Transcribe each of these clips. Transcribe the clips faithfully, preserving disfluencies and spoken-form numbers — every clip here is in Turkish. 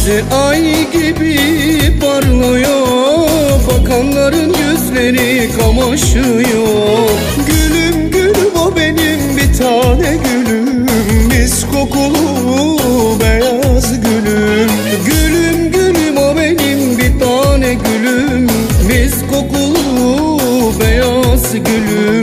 Yüzü ay gibi parlıyor, bakanların yüzleri kamaşıyor. Gülüm gülüm o benim bir tane gülüm, mis kokulu beyaz gülüm. Gülüm gülüm o benim bir tane gülüm, mis kokulu beyaz gülüm.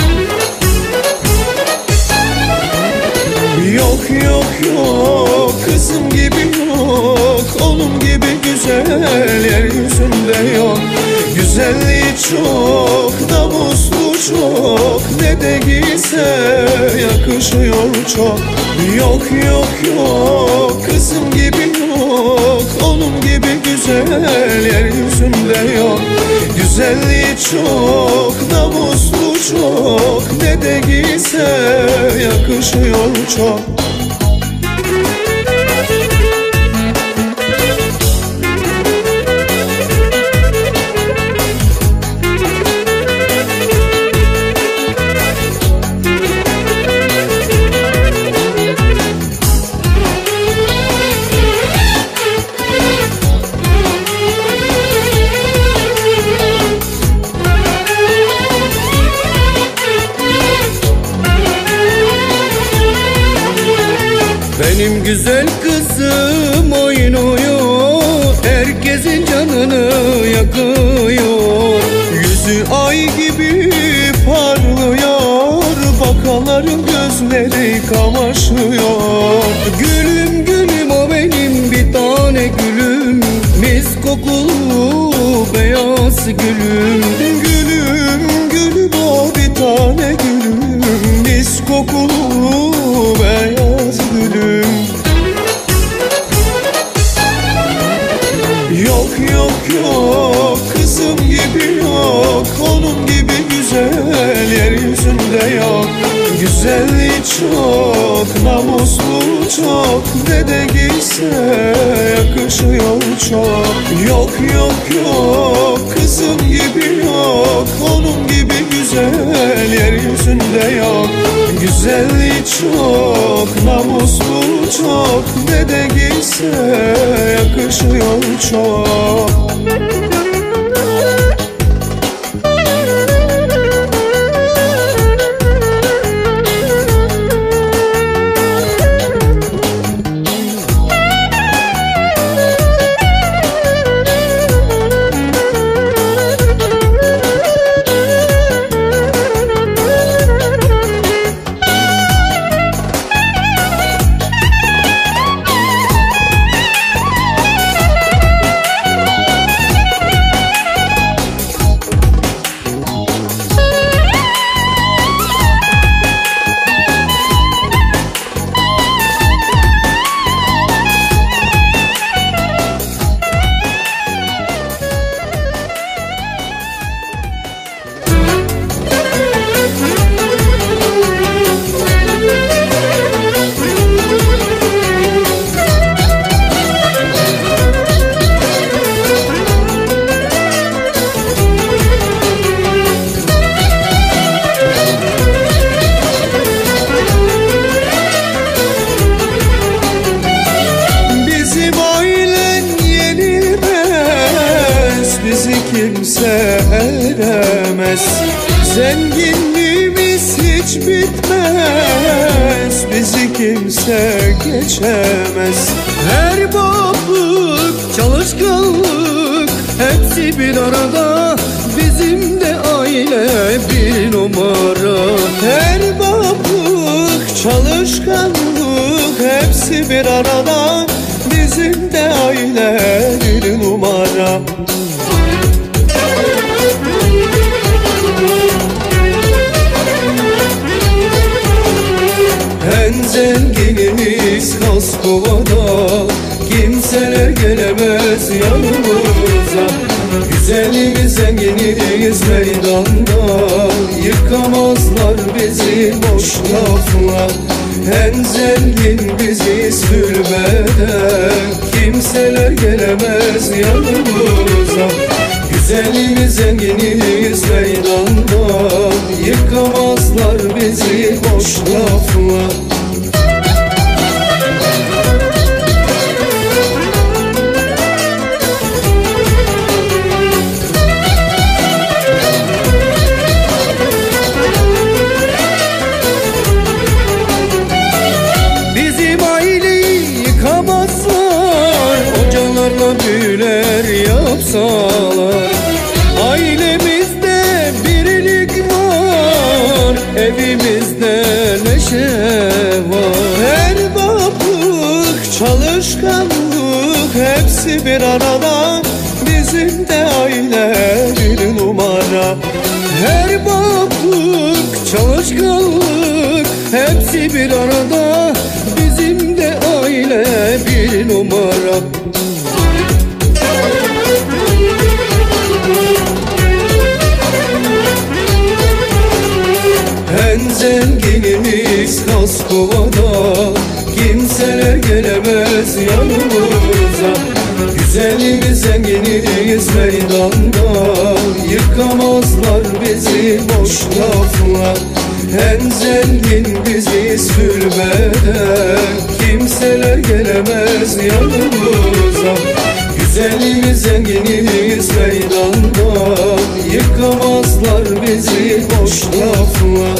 Yok yok yok, kızım gibi yok, onun gibi güzel yeryüzünde yok. Güzelliği çok, namuslu çok, ne de giyse yakışıyor çok. Yok yok yok, kızım gibi yok, onun gibi güzel yeryüzünde yok. Güzelliği çok, namuslu çok, ne de giyse yakışıyor çok. Benim güzel kızım oynuyor, herkesin canını yakıyor. Yüzü ay gibi parlıyor, bakanların gözleri kamaşıyor. Gülüm gülüm o benim bir tane gülüm, mis kokulu beyaz gülüm. Gülüm gülüm o bir tane gülüm, mis kokulu beyaz gülüm. Yok yok yok, kızım gibi yok, onun gibi güzel yeryüzünde yok. Güzelliği çok, namuslu çok, ne de giyse yakışıyor çok. Yok yok yok, kızım gibi yok, onun gibi güzel yeryüzünde yok. Güzelliği çok, namuslu çok, ne de giyse yakışıyor çok. Kimse eremez, zenginliğimiz hiç bitmez, bizi kimse geçemez. Her bablık, çalışkanlık, hepsi bir arada, bizim de aile bir numara. Her bablık, çalışkanlık, hepsi bir arada, bizim de aile bir numara. En zenginimiz Moskova'da, kimseler gelemez yanımıza. Güzelimiz, zenginimiz meydanda, yıkamazlar bizi boş lafla. En zengin biziz türbede, kimseler gelemez yanımıza. Güzelimiz, zenginimiz meydanda, yıkamazlar bizi boş lafla. büyüler yapsalar. Ailemizde birlik var, evimizde neşe var. Erbaplık, çalışkanlık hepsi bir arada, bizim de aile bir numara. Erbaplık, çalışkanlık hepsi bir arada, bizim de aile bir numara. En zenginimiz Kaskova'da, kimseler gelemez yanımıza. Güzelimiz, zenginiyiz meydanda, yıkamazlar bizi boş lafla. En zengin biziz türbeden, kimseler gelemez yanımıza. Güzelimiz, zenginiyiz meydanda, yıkamazlar bizi boş lafla.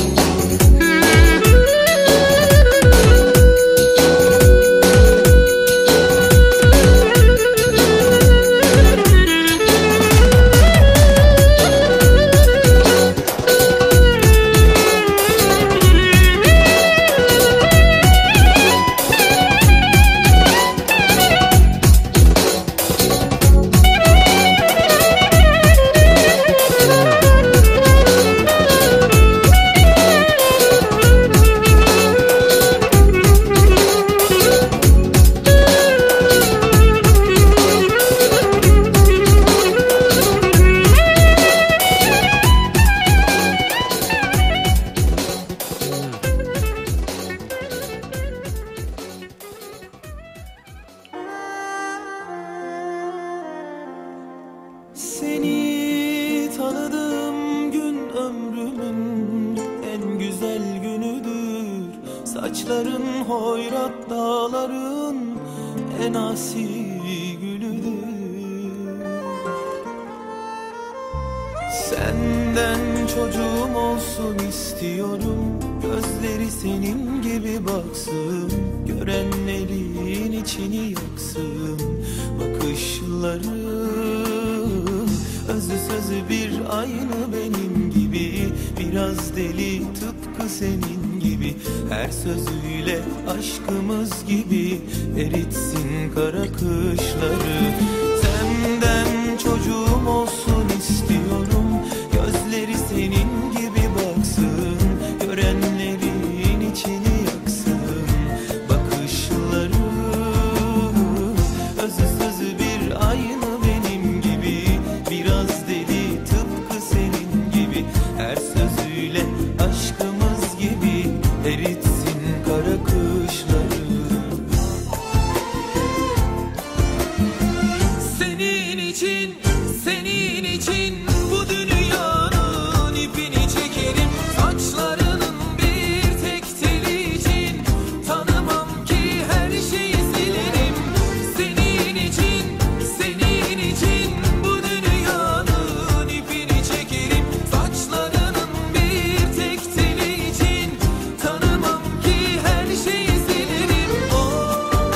Seni tanıdığım gün ömrümün en güzel günüdür. Saçların hoyrat, dağların en asi gülüdür. Senden çocuğum olsun istiyorum, gözleri senin gibi baksın, görenlerin içini yaksın. Bakışların özü sözü bir, aynı benim gibi, biraz deli tıpkı senin gibi. Her sözüyle aşkımız gibi eritsin kara kışları. Senden çocuğum olsun istiyorum, gözleri senin gibi baksın, görenlerin içini yaksın. Bakışları özü sözü bir, aynı benim gibi, biraz deli tıpkı senin gibi. Her sözüyle aşkımız gibi eritsin kara kışları. Senin için, senin için bu dünyanın ipini çekerim. Saçlarının bir tek teli için tanımam ki her şeyi silerim. Senin için, senin için bu dünyanın ipini çekerim. Saçlarının bir tek teli için tanımam ki her şeyi silerim. Oh.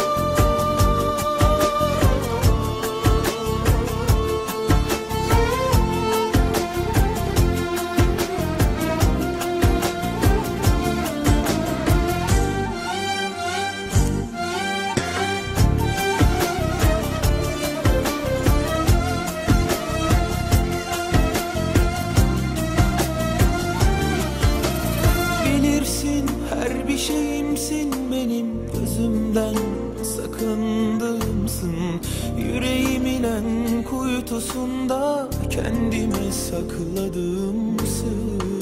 Bilirsin her bir şeyimsin benim, gözümden sakındığımsın. Yüreğimin en kuytusunda kendime sakladığımsın.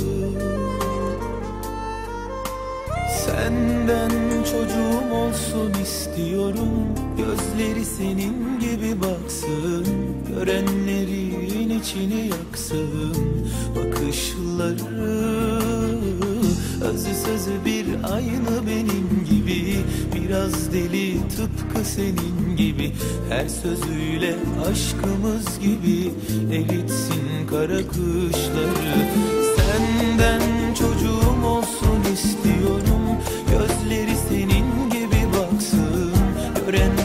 Senden çocuğum olsun istiyorum, gözleri senin gibi baksın, görenlerin içini yaksın. Bakışları özü sözü bir, aynı benim gibi, biraz deli tıpkı senin gibi. Her sözüyle aşkımız gibi eritsin kara kışları. Senden çocuğum olsun istiyorum, gözleri senin gibi baksın, gören